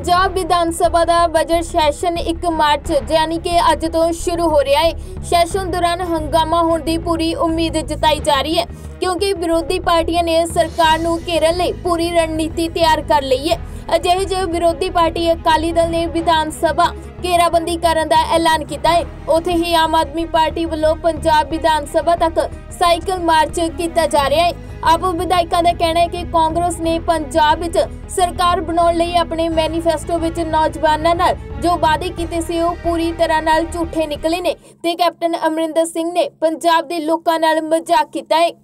पंजाब विधान सभा का budget session 1 मार्च यानी कि अज तो शुरू हो रहा है। सैशन दौरान हंगामा होने की पूरी उम्मीद जताई जा रही है क्योंकि विरोधी पार्टियां ने सरकार नूं घेरन लई पूरी रणनीति तैयार कर ली है। अजिहे जे विरोधी पार्टी अकाली दल ने विधान सभा घेराबंदी करने का ऐलान किया है, उत्थे ही आम आदमी पार्टी वालों पंजाब विधान सभा तक साइकिल मार्च किया जा रहा है। आप विधायकों का कहना है कि कांग्रेस ने पंजाब विच सरकार बनाउण लई अपने मैनीफेस्टो विच नौजवानों नाल जो वादे कीते सी ओह पूरी तरह नाल झूठे निकले ने ते कैप्टन अमरिंदर सिंह ने पंजाब दे लोकां नाल मजाक कीता है।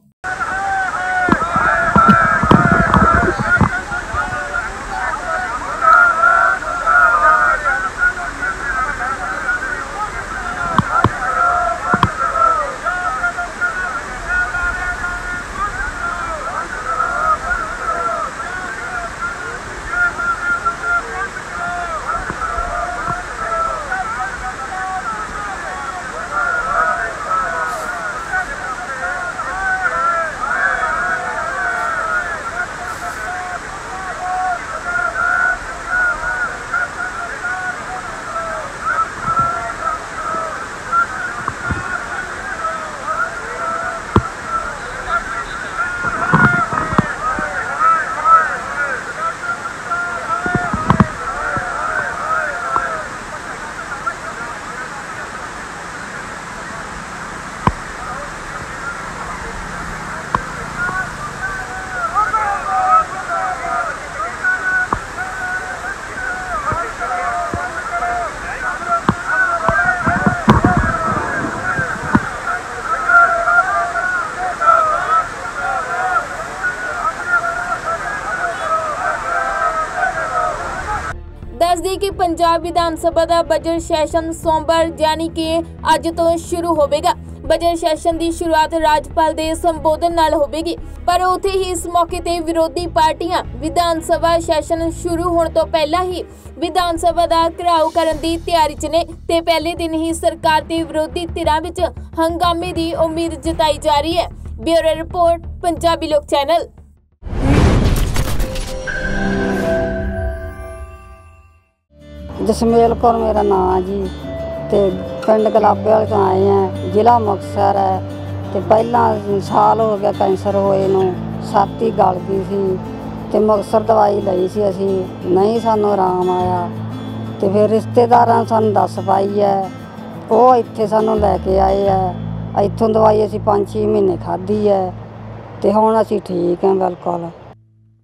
दस दी कि पंजाब विधान सभा का बजट सैशन सोमवार यानी कि अज तो शुरू होगा। बजट सैशन की शुरुआत राज्यपाल के संबोधन नाल होगी, पर उत्थे ही इस मौके ते विरोधी पार्टियां विधान सभा सैशन शुरू होने तो पहला ही विधान सभा का घेराव करने की तैयारी च ने ते पहले दिन ही सरकार ते विरोधी धिरां विच हंगामे की उम्मीद जताई जा रही है। ब्यूरो रिपोर्ट, पंजाबी लोक चैनल। जसमेल कौर मेरा नाम जी, ते पिंड गलाबे वाले तो आए हैं, जिला मुक्तसर है। ते पहला साल हो गया कैंसर होए नूं, छाती गल गई सी ते मुक्तसर दवाई लई सी असी, नहीं सानू आराम आया। ते फिर रिश्तेदारां सानू दस पाई है, वो इत्थे सानू लैके आए है। इत्थों दवाई असी 5-6 महीने खाधी है ते हुण असी ठीक हैं बिल्कुल।